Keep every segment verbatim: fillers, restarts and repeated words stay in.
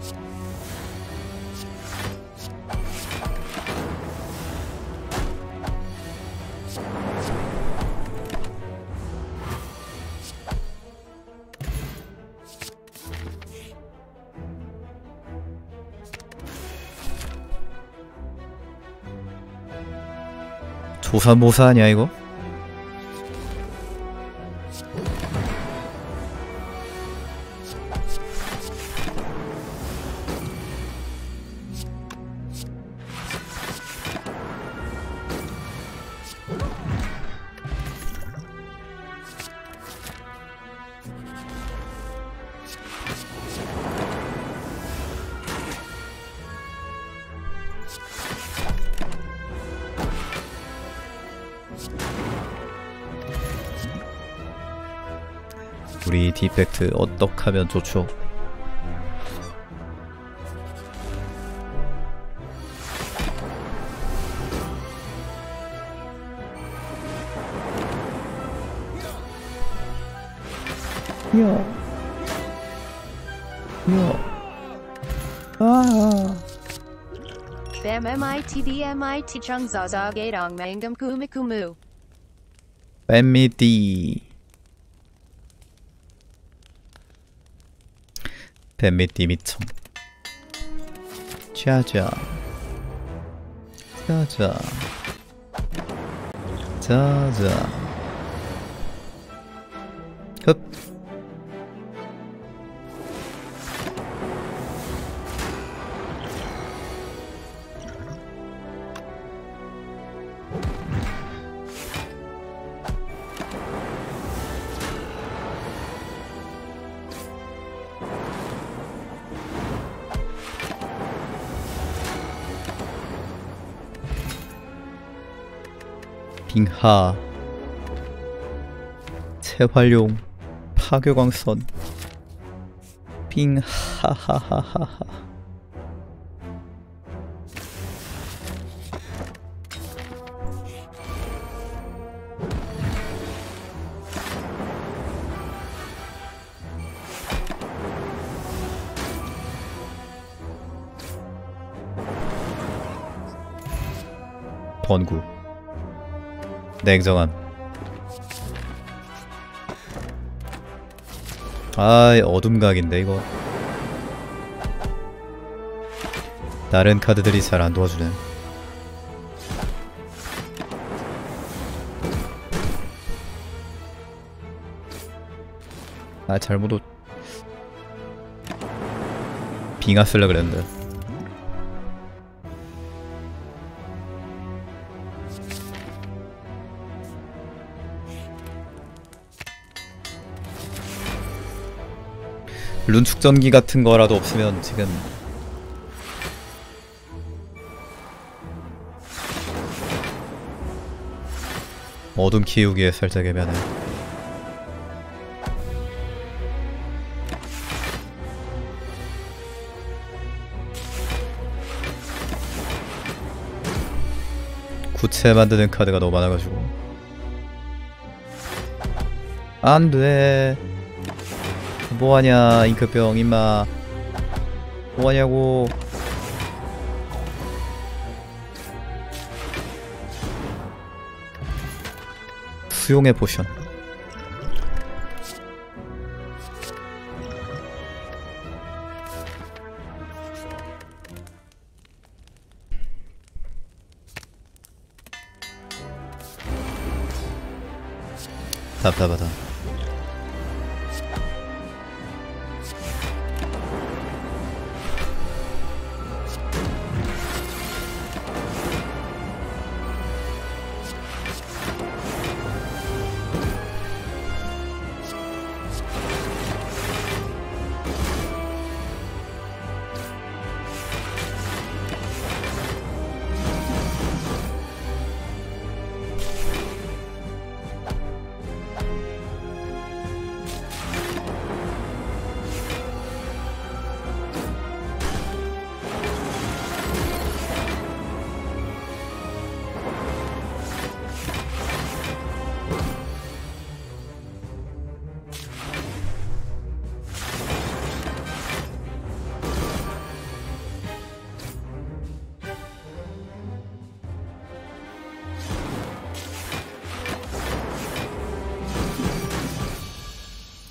조사모사 아니야 이거? 우리 디펙트 어떡하면 좋죠? 야. 야. 아. Bam mit dmit chung zaza gaedong mangam kumikumu. 뱀미띠 뱀미띠 미청 짜자 짜자 짜자 흡 빙하 재활용 파괴광선 빙하하하하하 번구 냉정함. 아이 어둠각인데 이거. 다른 카드들이 잘 안 도와주네. 아 잘못 옷 빙하 쓸라 그랬는데. 룬 축전기 같은 거라도 없으면 지금 어둠 키우기에 살짝 애매하네. 구체 만드는 카드가 너무 많아가지고 안돼. 뭐하냐 잉크병 임마. 뭐하냐고. 수용의 포션. 답답하다.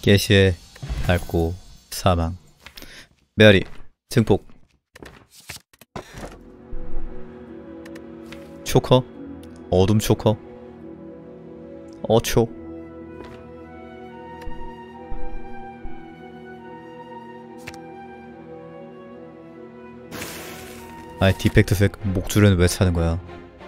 깨시에 밟고 사망. 메아리 증폭. 초커 어둠 초커 어초. 아이 디펙트색 목줄은 왜 차는 거야?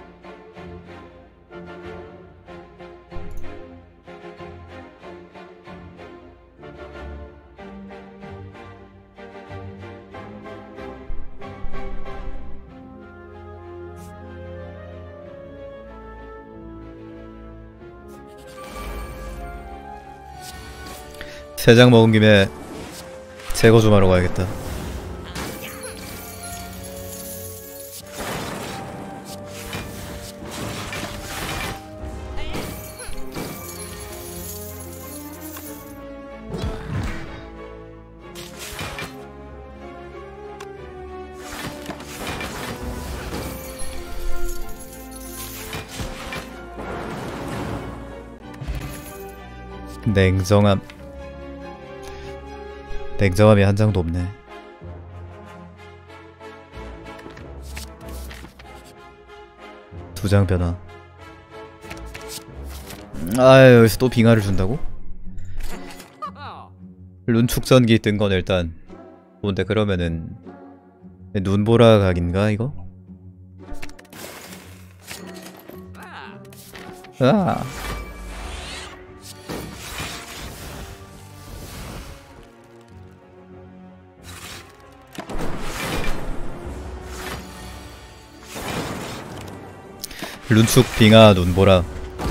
세 장 먹은 김에 제거 좀 하러 가야겠다. 냉정함. 냉정함이 한 장도 없네. 두 장 변화. 아, 여기서 또 빙하를 준다고? 룬축전기 뜬 건 일단 뭔데 그러면은 눈보라 각인가 이거? 아. 룬축, 빙하, 눈보라.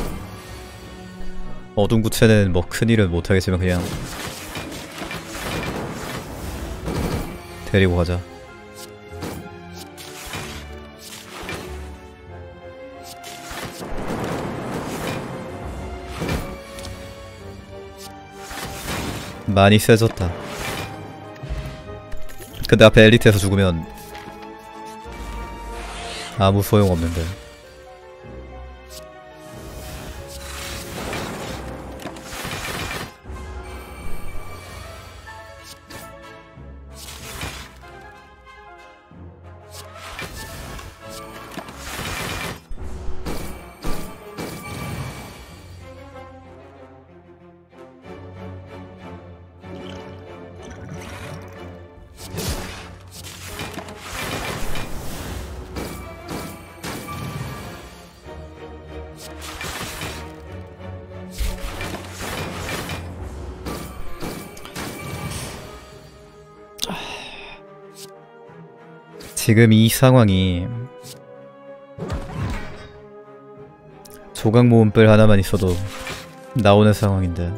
어둠 구체는 뭐 큰일은 못하겠지만 그냥 데리고 가자. 많이 세졌다. 근데 앞에 엘리트에서 죽으면 아무 소용없는데. 지금 이 상황이 조각 모음뿔 하나만 있어도 나오는 상황인데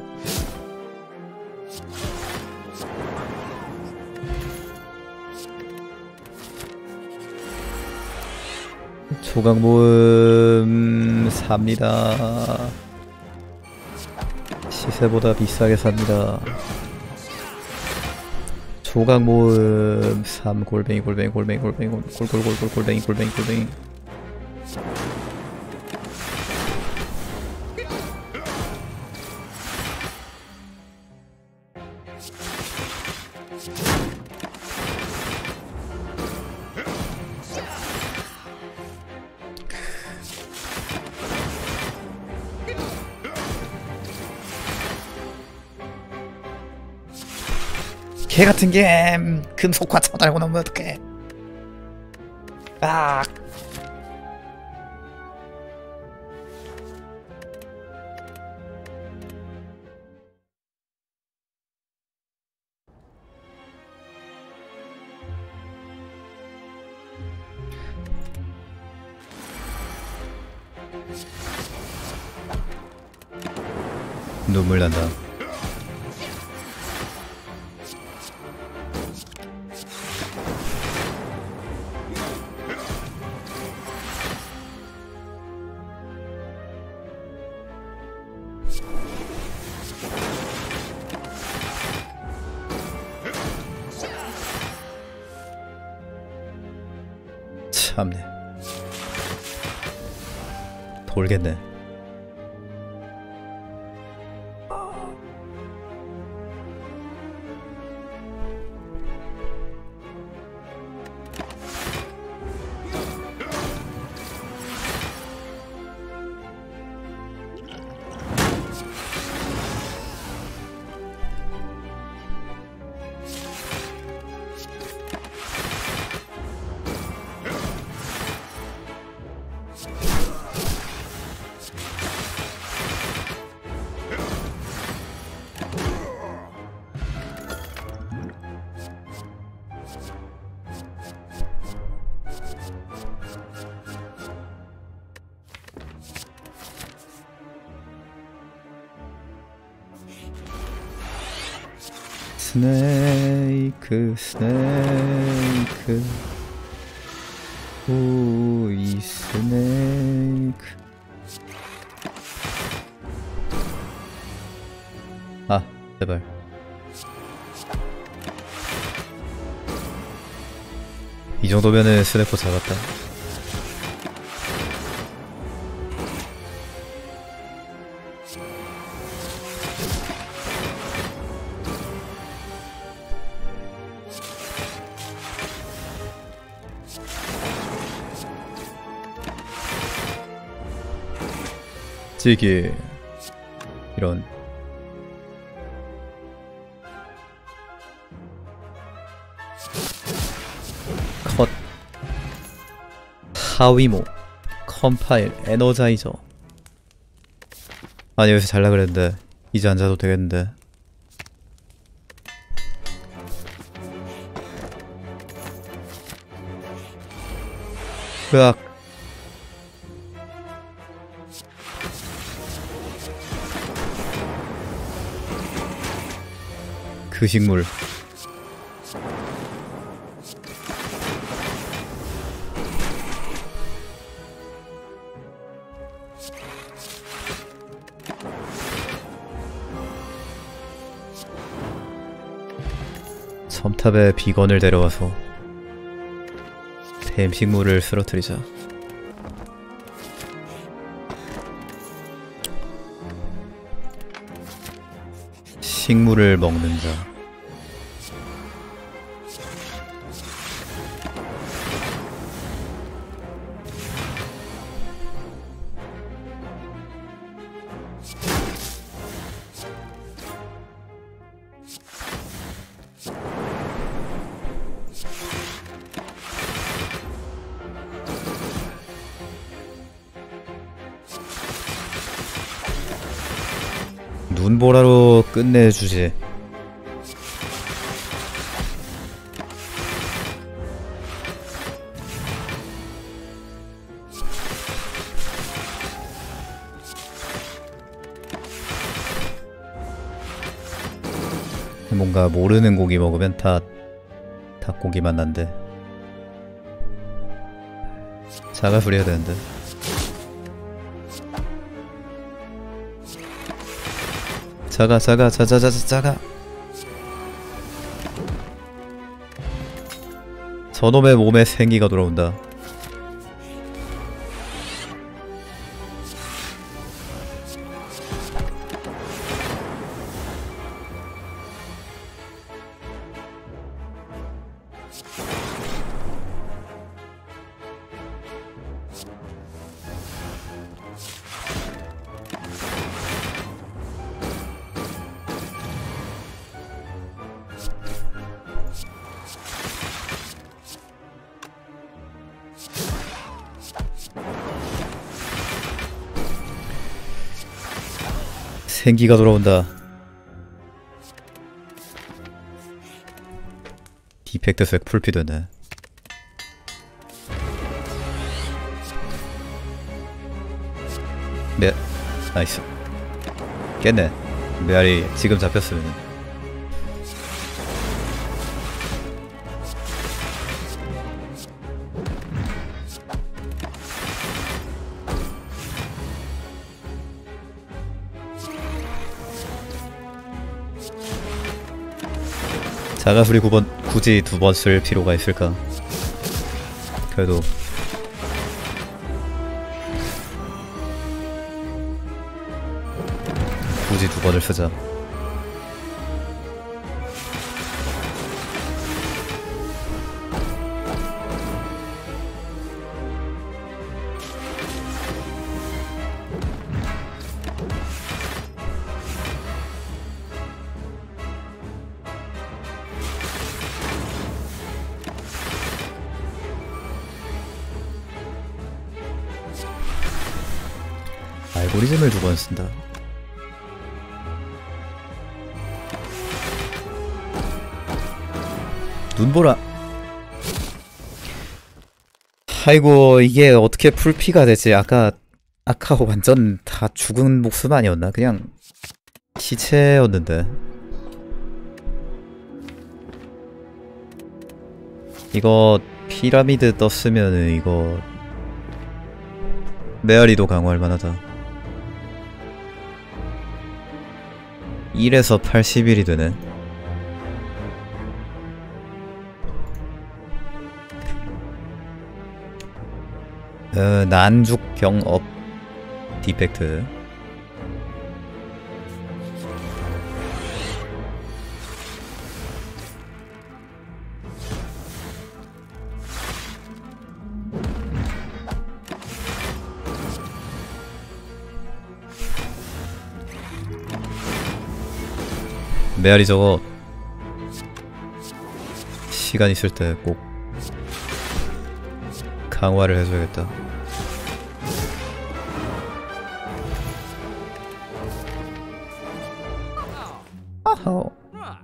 조각 모음 삽니다. 시세보다 비싸게 삽니다. 조각 모음 삼 골뱅이 골뱅이 골뱅이 골뱅이 골골골골 골뱅이 골뱅이 골뱅이. 개같은 게임! 금속화 쳐달고 나오면 어떡해. 아. 눈물 난다. 참네. 돌겠네. 스네이크 스네이크 오이 스네이크. 아 제발. 이 정도면은 스네코 잡았다. 찌기 이런. 컷. 하위모 컴파일 에너자이저. 아니 여기서 잘라 그랬는데 이제 안 자도 되겠는데. 으악. 그 식물. 섬탑에 비건을 데려와서 뱀 식물을 쓰러뜨리자. 식물을 먹는 자. 눈보라로 끝내주지. 뭔가 모르는 고기 먹으면 다 닭고기 맛 난데. 자가 부려야 되는데. 자가 자가 자자자자 자가. 저놈의 몸에 생기가 돌아온다. 생기가 돌아온다. 디펙트 색 풀피 되네. 네, 나이스. 깼네. 메아리 지금 잡혔으면. 자가수리 구 번 굳이 두 번 쓸 필요가 있을까? 그래도 굳이 두 번을 쓰자. 알고리즘을 두 번 쓴다. 눈보라. 아이고 이게 어떻게 풀피가 되지? 아까 아까 완전 다 죽은 목숨 아니었나? 그냥 시체였는데. 이거 피라미드 떴으면은 이거 메아리도 강화할 만하다. 일에서 팔십일이 되네. 어, 난죽 경업 디펙트. 메아리 저거 시간 있을 때 꼭 강화를 해줘야겠다. 아하.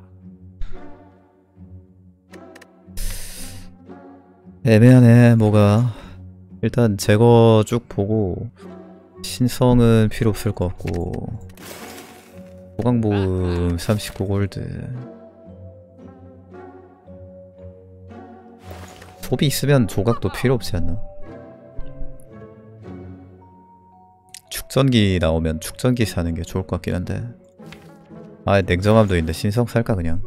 애매하네 뭐가. 일단 제거 쭉 보고 신성은 필요 없을 것 같고 보강보험 삼십구 골드. 소비 있으면 조각도 필요 없지 않나? 축전기 나오면 축전기 사는 게 좋을 것 같긴 한데. 아 냉정함도 있는데 신성 살까 그냥?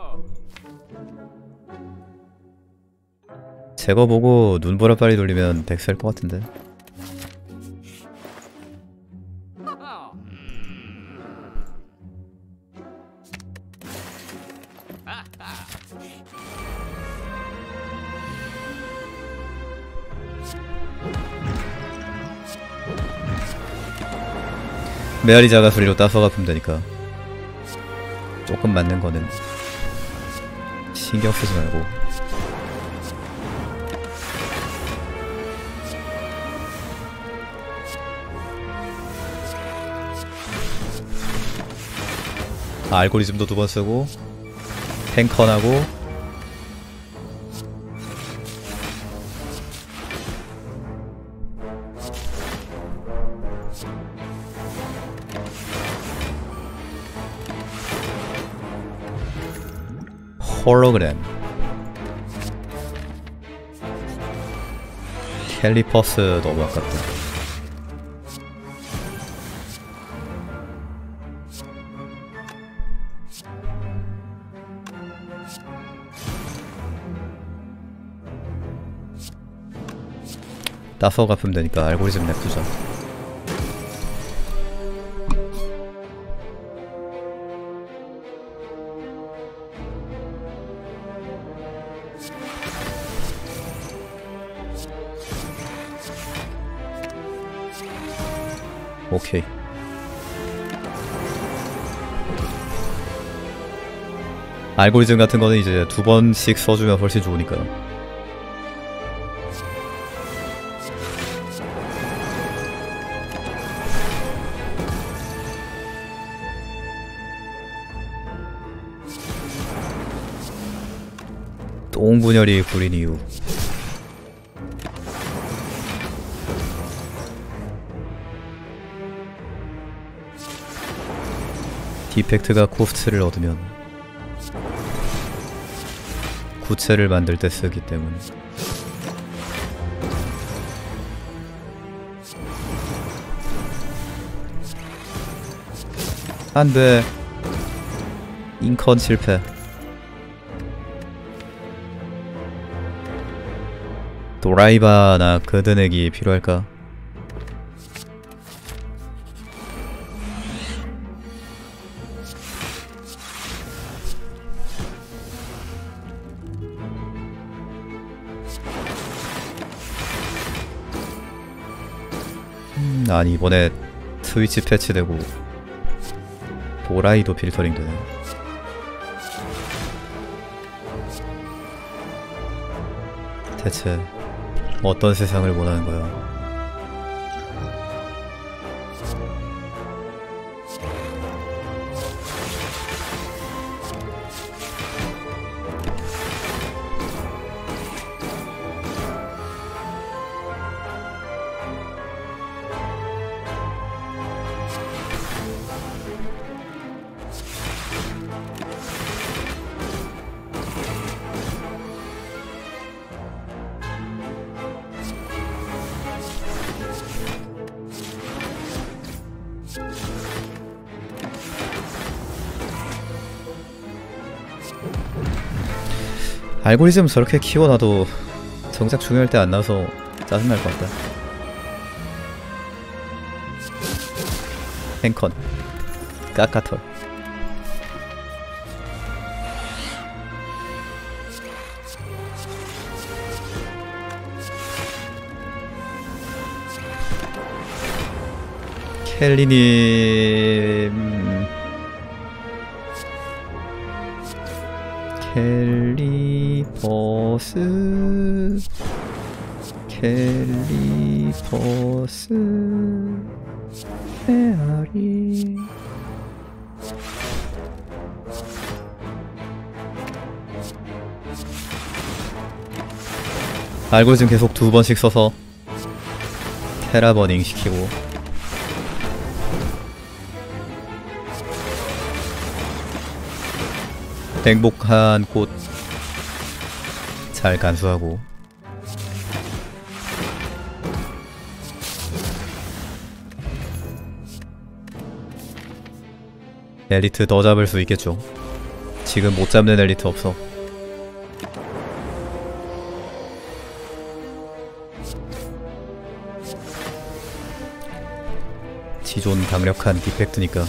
제거 보고 눈보라 빨리 돌리면 덱 살 것 같은데. 메아리 자가소리로 따서 갚으면 되니까 조금 맞는 거는 신경 쓰지 말고. 아, 알고리즘도 두 번 쓰고 탱컨하고 홀로그램 캘리퍼스 너무 아깝다. 따서 갚으면 되니까 알고리즘 냅두자. 오케이. 알고리즘 같은 거는 이제 두 번씩 써주면 훨씬 좋으니까. 똥분열이 구린 이유. 디펙트가 코스트를 얻으면 구체를 만들 때 쓰기 때문에. 안돼. 인컨 실패. 도라이바나 그드넥이 필요할까? 음, 아니 이번에 스위치 패치되고 도라이도 필터링 되네. 대체 어떤 세상을 원하는 거야? 알고리즘 저렇게 키워놔도 정작 중요할 때 안 나와서 짜증날 것 같다. 행컨 까까털. 켈리님 켈리버스 켈리버스 메아리. 알고리즘 계속 두 번씩 써서 테라버닝 시키고 행복한 꽃 잘 간수하고 엘리트 더 잡을 수 있겠죠. 지금 못 잡는 엘리트 없어. 지존 강력한 디펙트니까.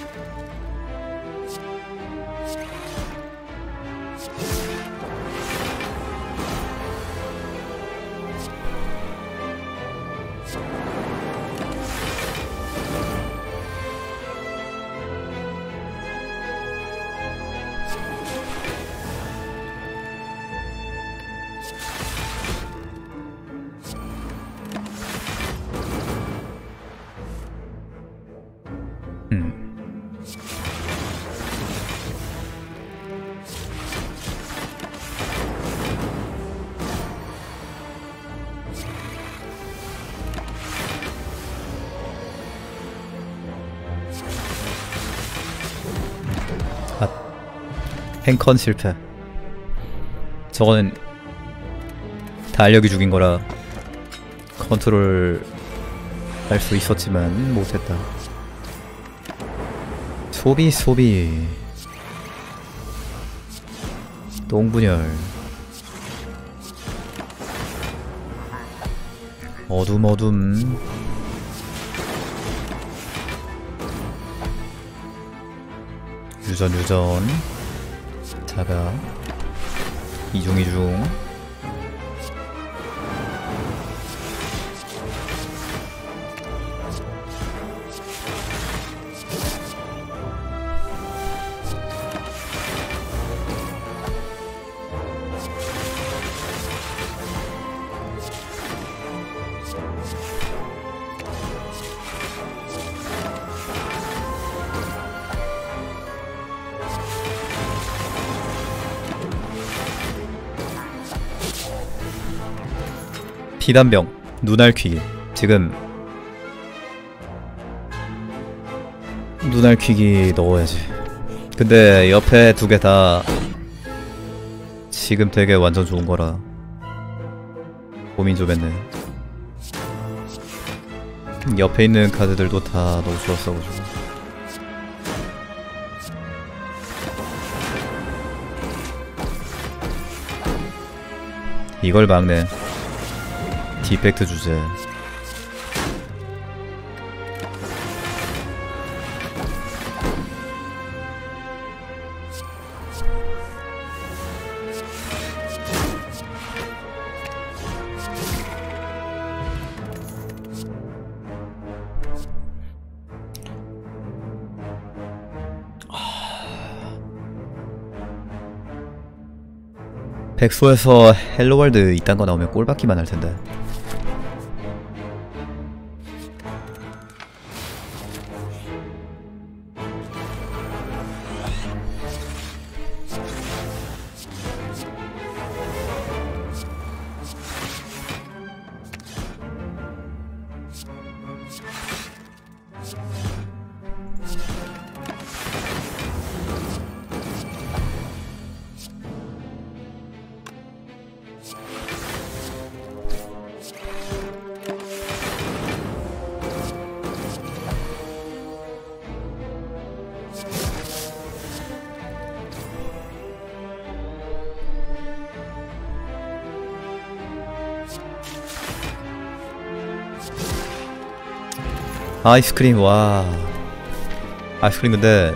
행컨 실패. 저거는 달력이 죽인 거라 컨트롤 할 수 있었지만 못했다. 소비 소비 똥분열 어둠 어둠 유전 유전 자가 이중 이중 피단병, 눈알퀴기. 지금 눈알퀴기 넣어야지. 근데 옆에 두 개 다 지금 되게 완전 좋은 거라 고민 좀 했네. 옆에 있는 카드들도 다 너무 좋았어가지고. 이걸 막네. 디펙트 주제. 백소에서 헬로월드 이딴 거 나오면 꼴받기만 할 텐데. 아이스크림. 와 아이스크림 근데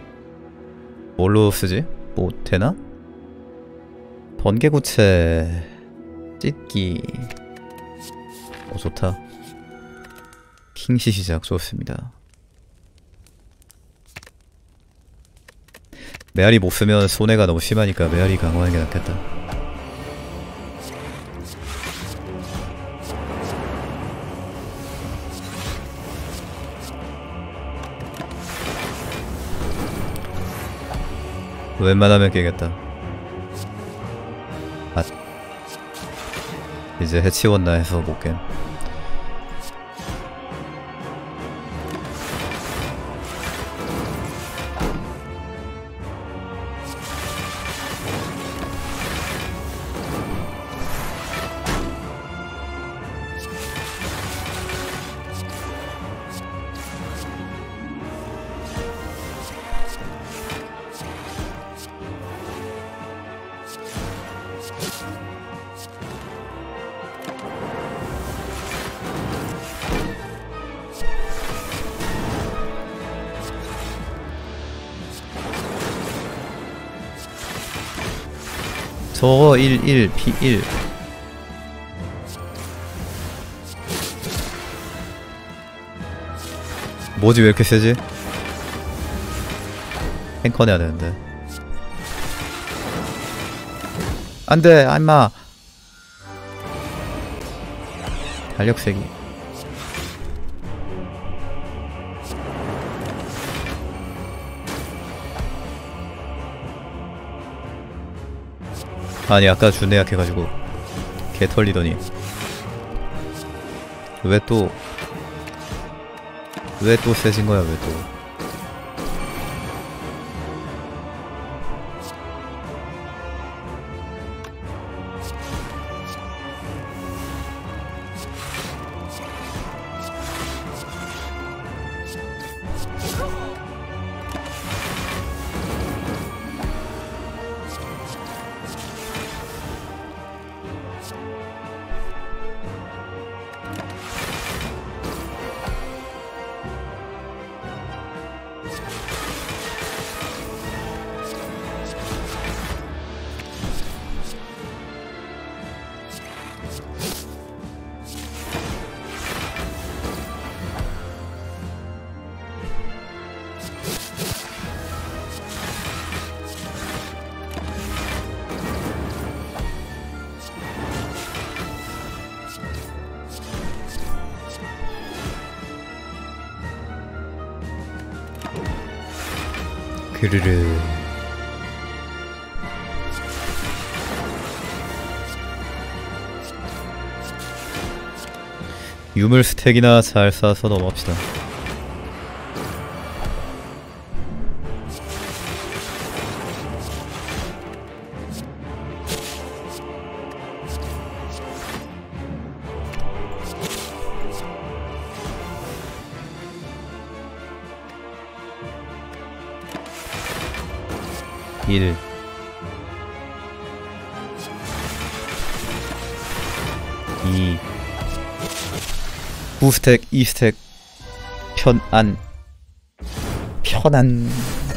뭘로 쓰지? 뭐 되나? 번개구체 찢기. 어 좋다. 킹시 시작 좋습니다. 메아리 못 쓰면 손해가 너무 심하니까 메아리 강화하는 게 낫겠다. 웬만하면 깨겠다. 아 이제 해치웠나 해서 못 깸. 저거 일, 일, 피 일. 뭐지 왜 이렇게 세지? 탱커 내야 되는데. 안돼 임마. 달력 세기. 아니 아까 준내 약해가지고 개 털리더니 왜 또 왜 또 세진 거야 왜 또. 그르르. 유물 스택이나 잘 쌓아서 넘어갑시다. 일 이 구 스택 이 스택 편안 편안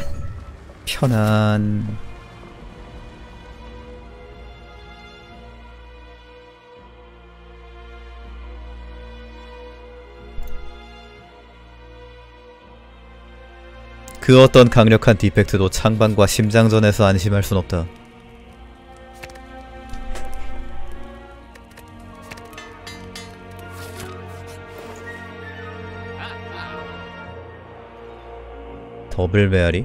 편안. 그 어떤 강력한 디펙트도 창반과 심장전에서 안심할 순 없다. 더블 메아리?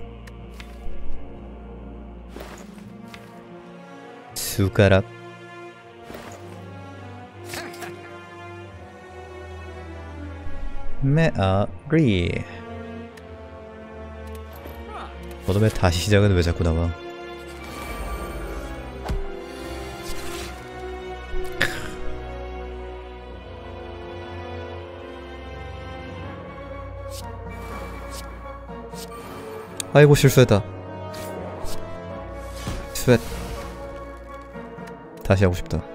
숟가락? 메아리. 너놈의 다시 시작은 왜 자꾸 나와? 아이고 실수했다. 스웨트. 다시 하고 싶다.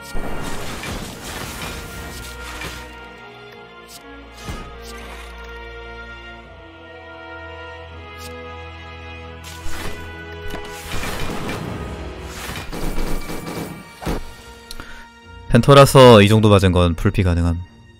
펜터라서 이 정도 맞은 건 불피 가능함.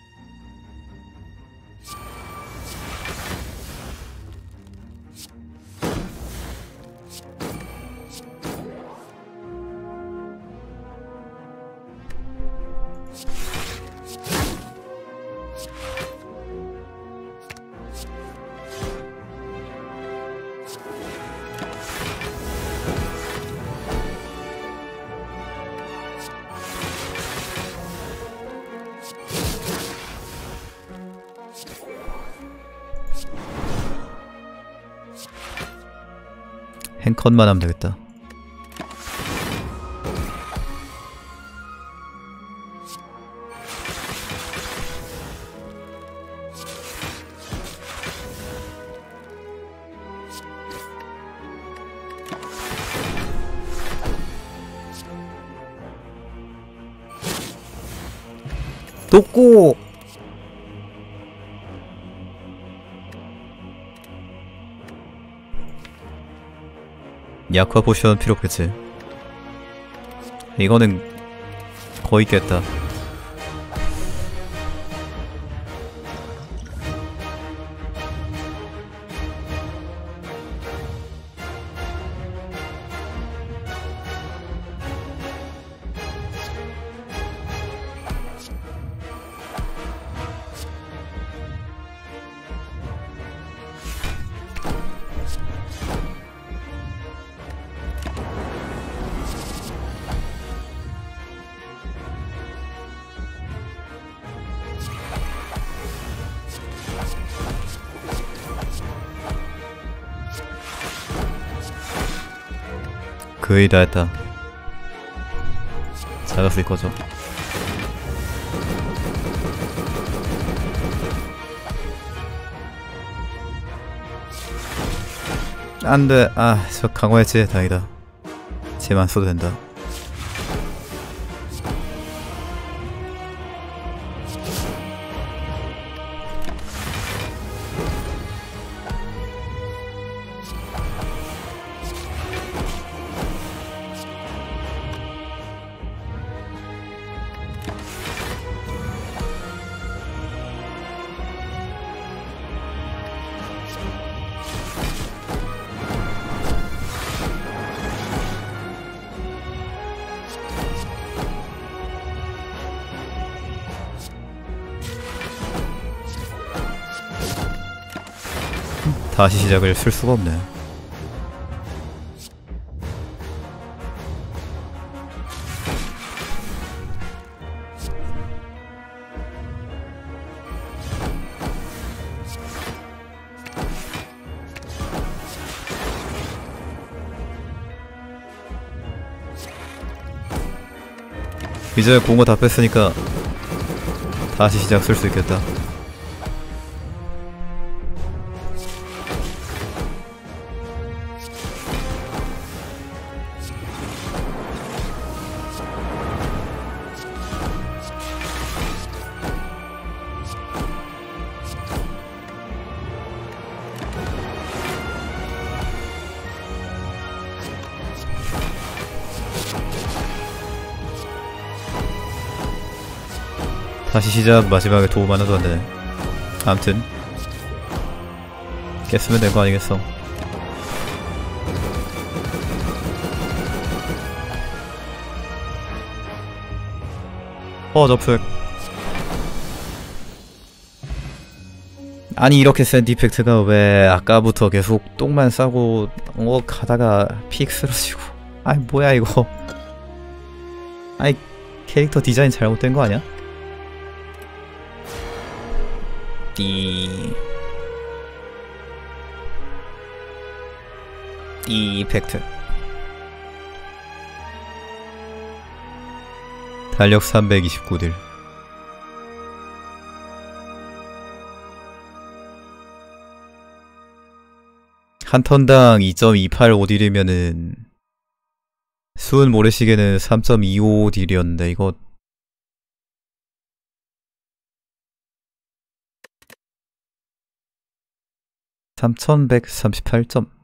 행컷만 하면 되겠다. 또꼬! 약화 포션 필요 없겠지. 이거는 거의 깼다. 거의 다 했다. 작았을 거죠. 안돼. 아, 저 강화했지. 다행이다. 쟤만 써도 된다. 다시 시작을 쓸 수가 없네. 이제 공허 다 뺐으니까 다시 시작 쓸 수 있겠다. 다시 시작. 마지막에 도움 하나도 안되네. 암튼 깼으면 된 거 아니겠어. 어 접속. 아니 이렇게 센 디펙트가 왜 아까부터 계속 똥만 싸고 어 가다가 픽 쓰러지고. 아이 뭐야 이거. 아이 캐릭터 디자인 잘못된 거 아니야? 이... 이펙트 달력 삼백이십구 딜. 한 턴당 이 점 이팔오 딜이면은 수은 모래시계는 삼 점 이오 딜이었는데 이거 삼천백삼십팔 점.